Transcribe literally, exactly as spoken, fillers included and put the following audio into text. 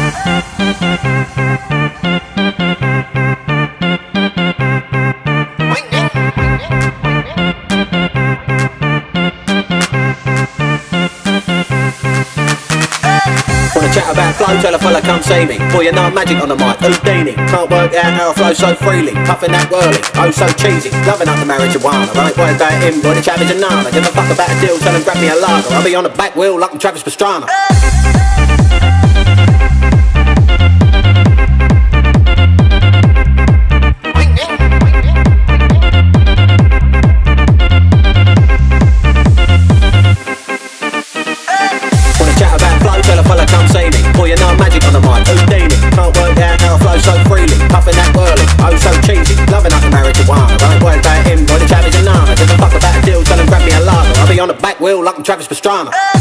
Chat about flow, tell a fella come see me. Boy, you know magic on the mic, Houdini. Can't work out how I flow so freely. Puffin that whirly, oh so cheesy. Loving up the marijuana, I ain't worried about him, boy, the chav is a nana. Give a fuck about a deal, tell him grab me a lager. I'll be on the back wheel like I'm Travis Pastrana. Tell a fella come see me. Boy, you know magic on the mic, Houdini. Can't work out how I flow so freely. Puffin that whirly, oh so cheesy. Loving up the marijuana, I ain't worried about him, boy, the chav is a nana. Give a fuck about a deal, tell him grab me a lager. I'll be on the back wheel like I'm Travis Pastrana.